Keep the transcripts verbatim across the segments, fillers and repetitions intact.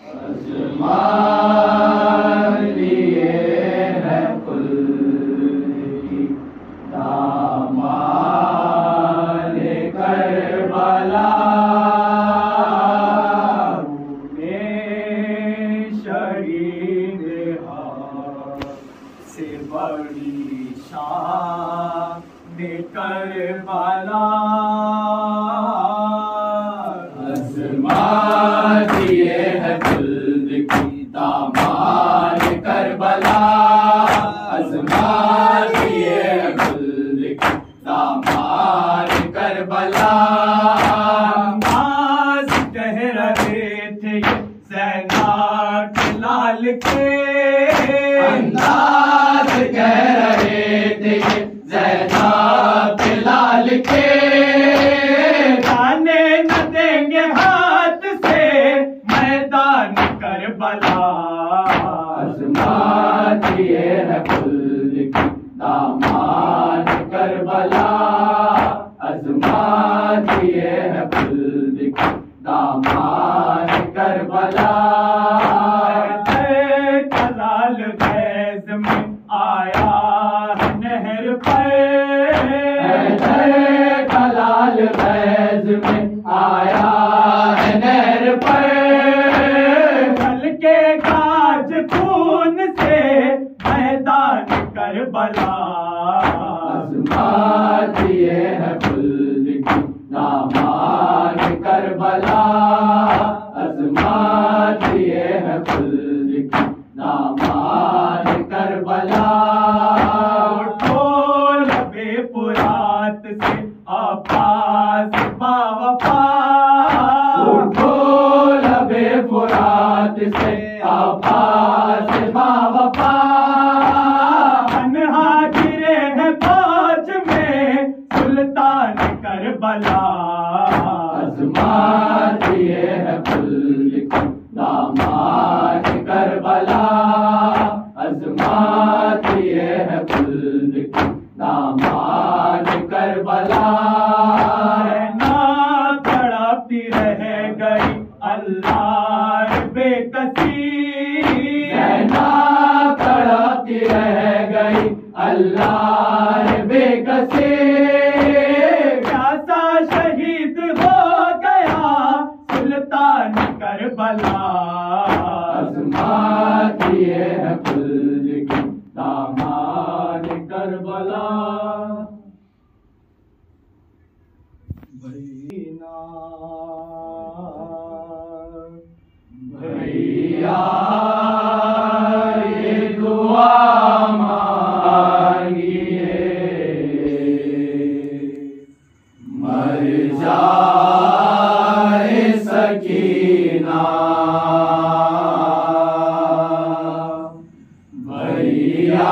आसमान लिए है कुल की दामान करबला में शहीद से बड़ी शान करबला। आसमान लिए है खुल्द की दामान करबला। आसमान लिए है खुल्द की दामान करबला। नाज कह रहे थे ज़ैना के लाल के, अंदाज कह रहे थे ज़ैना के लाल के। जाने न देंगे हाथ से मैदान करबला। आसमान लिए है खुल्द की दामान करबला। आसमान लिए है खुल्द की दामान करबला। कलाल फैज़ में आया नहर पर, कलाल फैज़ में आया है नहर पर। कल के काज खून से मैदान करबला। आसमान लिए है खुल्द की दामान करबला। आसमान लिए है खुल्द की दामान करबला। उठो लबे फुरात से अब्बास बावफा, उठो लबे फुरात से अब्बास बावफा। तन्हा गिरे हैं फौज में सुल्तान करबला। आसमान लिए है खुल्द की दामान करबला। आसमान लिए है खुल्द की दामान करबला। ना तड़पती रह गई अल्लाह बेकसी, ना तड़पती रह गई अल्लाह बेकसी। प्यासा शहीद हो गया सुल्तान करबला। आसमान लिए है खुल्द की दामान करबला। भैया ये दुआ मांगिए मर जाए सकीना। भैया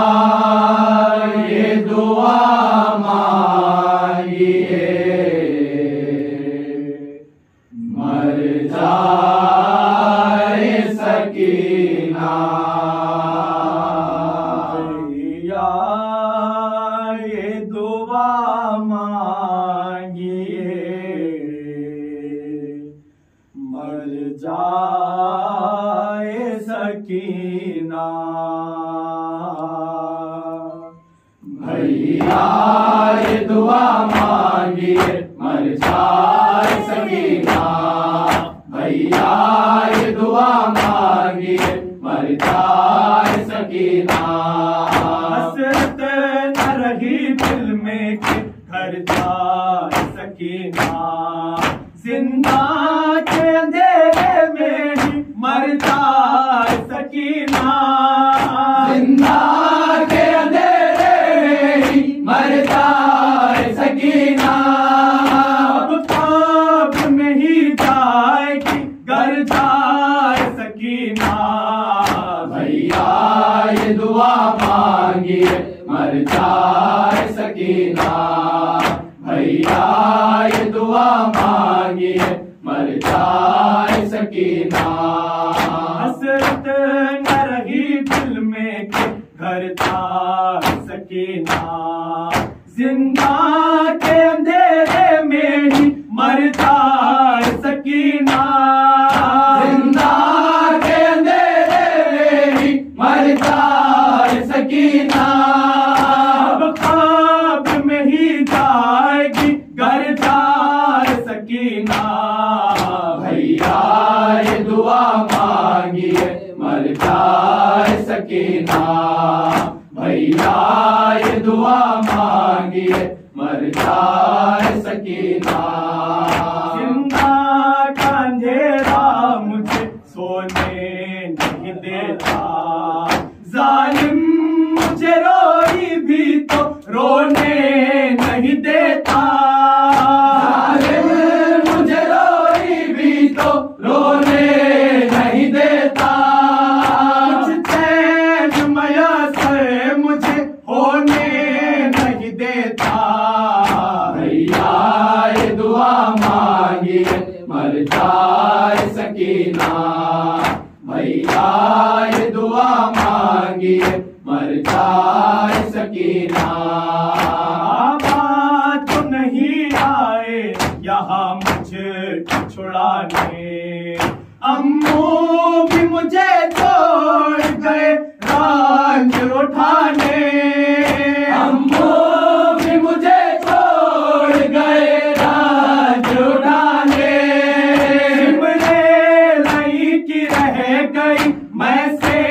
ये दुआ मांगिए मर जाए सकीना। भैया ये दुआ मांगिए मर जाए सकीना। भैया ये दुआ मांगिए मर जाए सकीना। भैया ये दुआ मांगिए मर जाए सकीना। हसरत न रही दिल में कि घर जाए सकीना। जिंदा के अंधेरे में ही मर जाए सकीना। जिंदा के अंधेरे में ही मर जाए सकीना। अब ख्वाब में ही जाएगी घर जाए सकीना। भैया ये दुआ मांगिए मर जाए सकीना। भैया ये दुआ मांगिए मर जाए सकीना। हसरत न रही दिल में कि घर जाए सकीना। जिंदा के अंधेरे में ही मर जाए सकीना। जिंदा दुआ मांगिए मर जाए सकीना, भैया ये दुआ मांगिए मर जाए सकीना। जिंदा का अंधेरा मुझे सोने नहीं देता, जालिम मुझे रोई भी तो रोने नहीं देता, जालिम मुझे रोई भी तो रोने नहीं देता, कुछ चैन मयसर मुझे होने नहीं देता। भैया ये दुआ मांगिए मर जाए सकीना, भैया ये दुआ मांगिए मर जाए सकीना। बाबा तो नहीं आए यहाँ मुझे छुड़ाने, अम्मू भी मुझे छोड़ गए रांझ उठाने, अम्मू भी मुझे छोड़ गए रांझ उठाने, सिमरे लई की रह गई मैं से